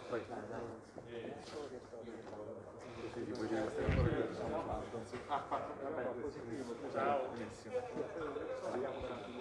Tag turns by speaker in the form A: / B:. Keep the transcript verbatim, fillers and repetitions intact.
A: Poi. Quindi puoi dire queste cose. Ah, fatto. Vabbè, positivo. Ciao. Benissimo.